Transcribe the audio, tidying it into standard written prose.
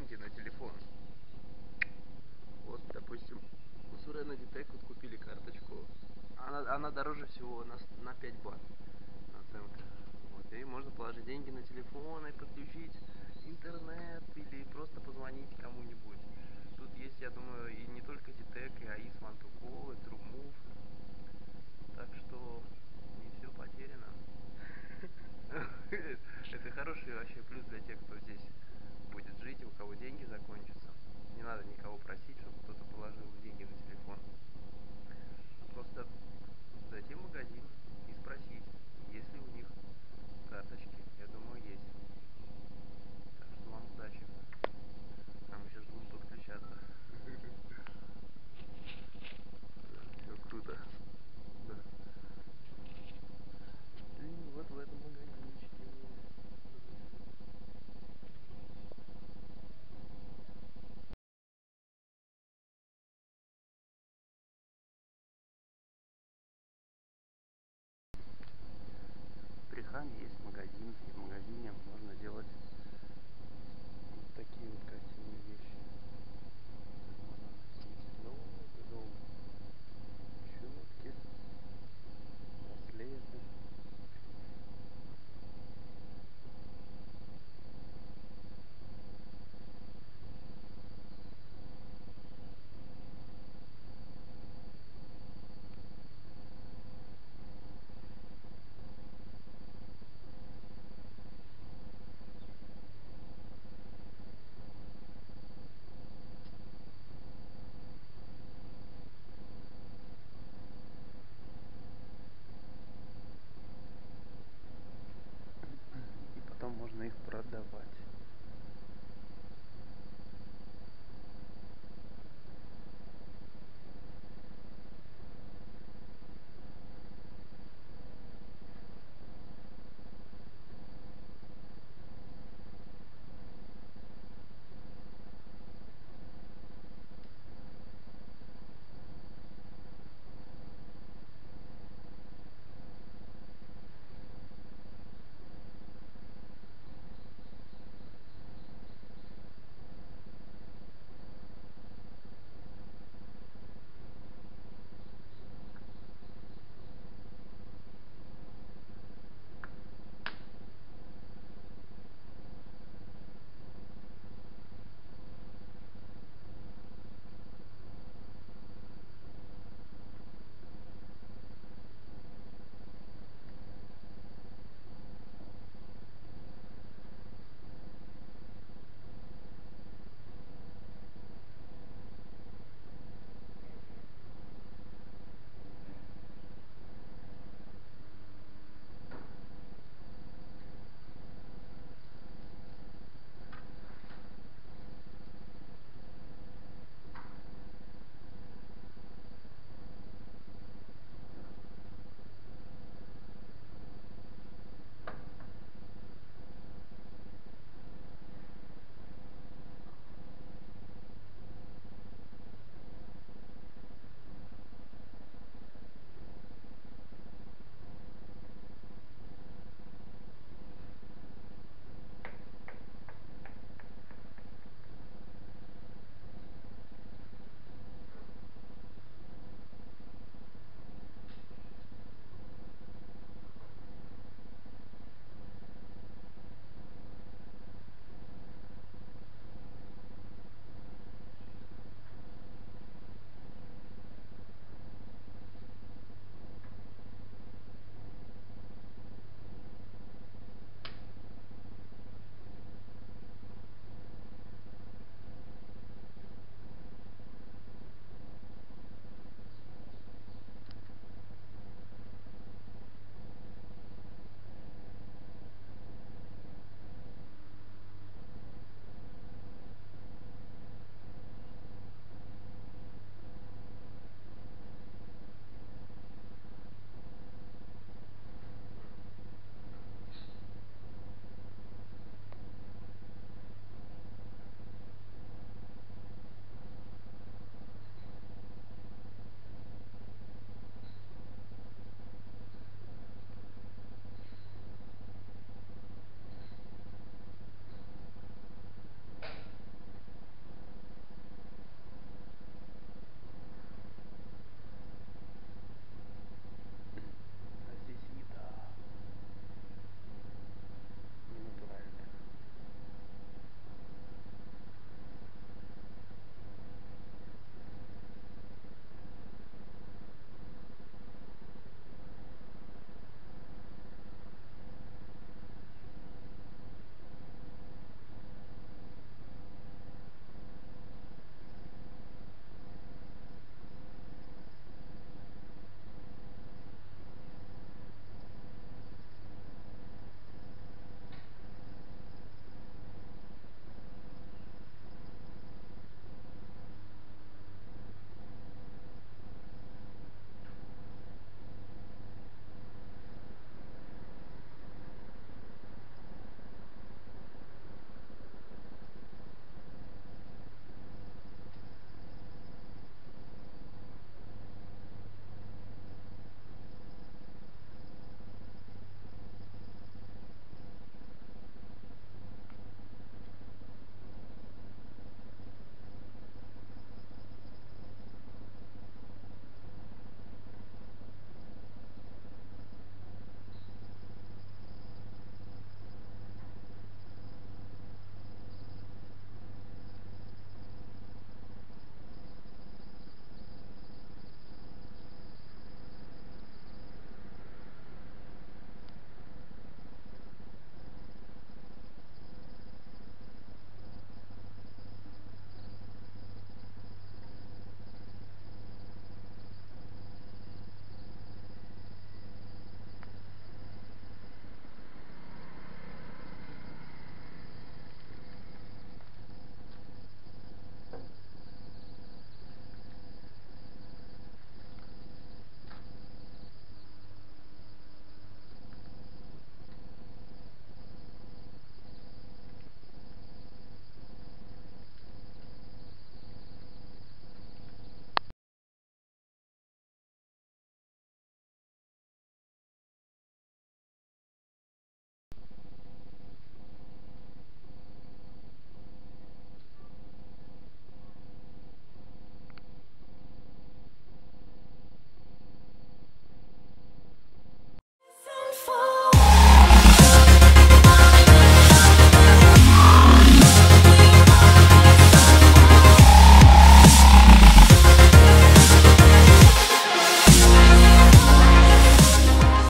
деньги на телефон. Вот, допустим, у Сурена Детек вот купили карточку. Она дороже всего на 5 бат наценка. Вот, и можно положить деньги на телефон и подключить интернет или просто позвонить кому-нибудь. Тут есть, я думаю, и не только Детек, и АИС, One2Call, и TrueMove. Так что не все потеряно. Это хороший вообще плюс для тех, кто здесь будет жить, и у кого деньги закончатся. Не надо никого просить, чтобы кто-то положил деньги на телефон. Просто зайти в магазин и спросить, есть ли у них карточки. Я думаю, есть. Так что вам удачи. А мы сейчас будем подключаться. Все круто. Да. И вот в этом магазинчике. В Прихаме есть магазин, и в магазине можно делать вот такие вот красивые вещи. Можно носить долго-долго. Щетки, браслеты. И потом можно их продавать.